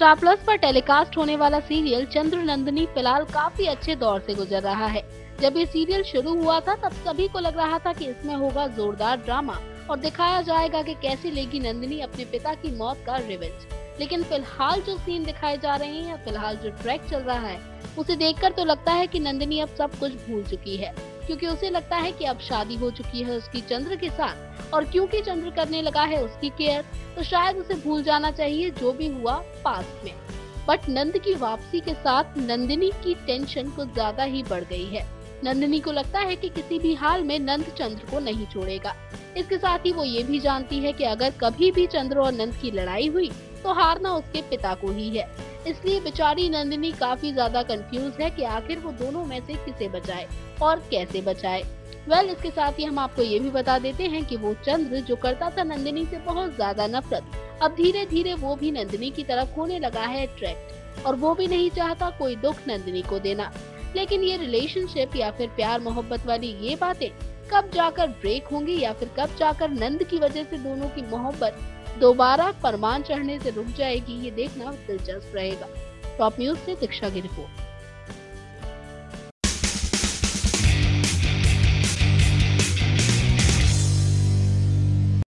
Star plus पर telecast होने वाला सीरियल चंद्र नंदिनी फिलहाल काफी अच्छे दौर से गुजर रहा है। जब ये सीरियल शुरू हुआ था तब सभी को लग रहा था कि इसमें होगा जोरदार ड्रामा और दिखाया जाएगा कि कैसे लेगी नंदिनी अपने पिता की मौत का रिवेंज। लेकिन फिलहाल जो सीन दिखाए जा रहे हैं, फिलहाल जो ट्रैक चल रहा है, उसे देखकर तो लगता है कि नंदिनी अब सब कुछ भूल चुकी है, क्योंकि उसे लगता है कि अब शादी हो चुकी है उसकी चंद्र के साथ, और क्योंकि चंद्र करने लगा है उसकी केयर, तो शायद उसे भूल जाना चाहिए जो भी हुआ पास्ट में। बट नंद की वापसी के साथ नंदिनी की टेंशन कुछ ज्यादा ही बढ़ गई है। नंदिनी को लगता है कि किसी भी हाल में नंद चंद्र को नहीं छोड़ेगा। इसके साथ ही वो ये भी जानती है कि अगर कभी भी चंद्र और नंद की लड़ाई हुई तो हारना उसके पिता को ही है। इसलिए बेचारी नंदिनी काफी ज्यादा कंफ्यूज है कि आखिर वो दोनों में से किसे बचाए और कैसे बचाए। इसके साथ ही हम आपको ये भी बता देते हैं कि वो चंद्र जो करता था नंदिनी से बहुत ज्यादा नफरत, अब धीरे धीरे वो भी नंदिनी की तरफ होने लगा है अट्रैक्ट, और वो भी नहीं चाहता कोई दुख नंदिनी को देना। लेकिन ये रिलेशनशिप या फिर प्यार मोहब्बत वाली ये बातें कब जाकर ब्रेक होंगी, या फिर कब जाकर नंद की वजह से दोनों की मोहब्बत दोबारा परमान चढ़ने से रुक जाएगी, ये देखना दिलचस्प रहेगा। टॉप न्यूज से दीक्षा की रिपोर्ट।